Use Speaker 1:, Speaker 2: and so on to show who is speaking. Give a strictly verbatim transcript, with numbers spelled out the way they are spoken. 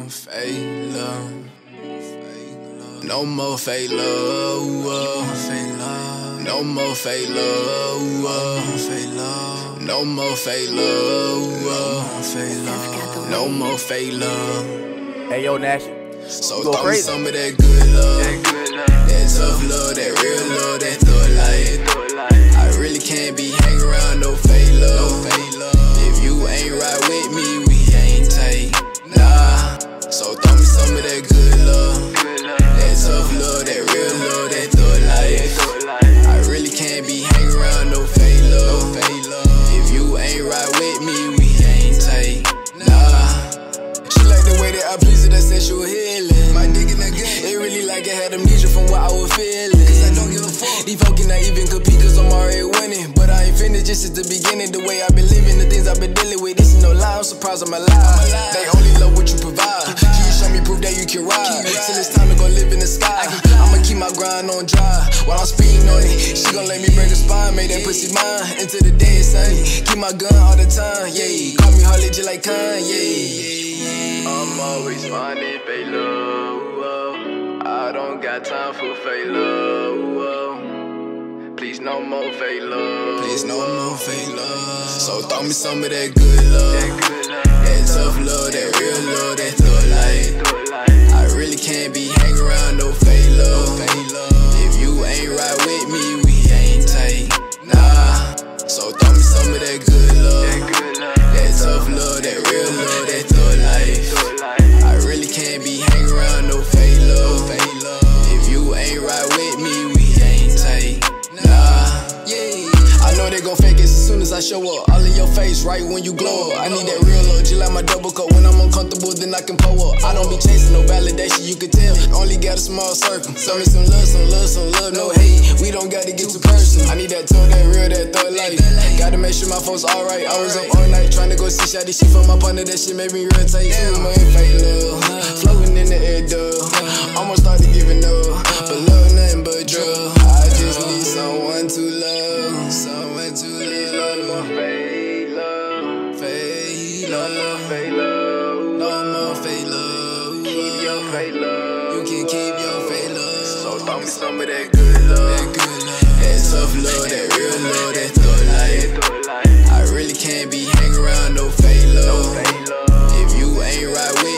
Speaker 1: more fake love. No more fake love. No more fake love. No more fake love. No more fake love.
Speaker 2: Hey yo, Nash.
Speaker 1: So throw me some of that good love, that tough love, that real love, that thug life. I really can't be hanging around no fake love. If you ain't right with me, we ain't tight. Nah. So throw me some of that good love, that tough love, that real love, that thug life. I really can't be hanging around no fake love. If you ain't right with me, we ain't tight. Nah. She like the way that I please her, that sexual healing. My dick in the gut, it really like it had amnesia from what I was feeling. Cause I don't give a fuck, these folk cannot even compete cause I'm already winning. But I ain't finished, just at the beginning. The way I've been living, the things I've been dealing with. This is no lie, I'm surprised I'm alive. They only love what you provide. Can you show me proof that you can ride? Till it's time to go live in the sky. I'ma keep my grind on dry while I'm speeding on it. She gon' let me break her spine, make that pussy mine into the day, sunny. Keep my gun all the time, yeah. Call me Harley just like Kanye. I'm always finding fake love. I don't got time for fake love. Please no more fake love. Please no more fake love. So throw me some of that good love, that tough love, that real love, that thug life. I really can't be hanging around no fake love. If you ain't right with me, we ain't tight. Nah. So throw me some of that good love, that tough love, that real love, that thug life. I really can't be hanging around no fake love. If you ain't right with me, we ain't tight. Nah. Yeah. I know they gon' fake it as soon as I show up. All in your face right when you glow up. I need that real love, just like my double cup. When I'm uncomfortable, then I can pull up. I don't be chasing no validation, you can tell. Only got a small circle. Show me some love, some love, some love, no hate. We don't gotta get too personal. I need that tough, that real, that thug life. Gotta make sure my folks alright. I was up all night trying to go see shawty. She from my partner, that shit made me real tight. Yeah, my fake love, floating in the air, duh. Almost started giving up, but love nothing but drug. I just need someone to love, someone to love. No more fake love, fake love, fake love. No more fake love. Keep your fake love. You can keep your fake love. So throw me some of that good love, that good love, that tough love, that real love, that thug life. I really can't be hanging around no fake love. If you ain't right with